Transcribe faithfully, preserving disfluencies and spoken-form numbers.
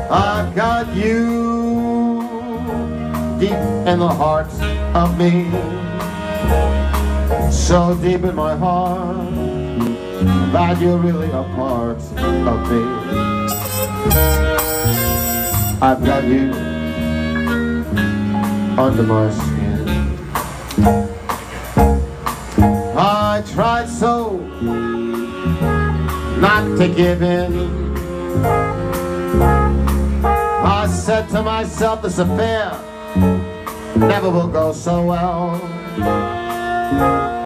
I've got you deep in the heart of me, so deep in my heart that you're really a part of me. I've got you under my skin. I tried so not to give in. I said to myself, this affair never will go so well.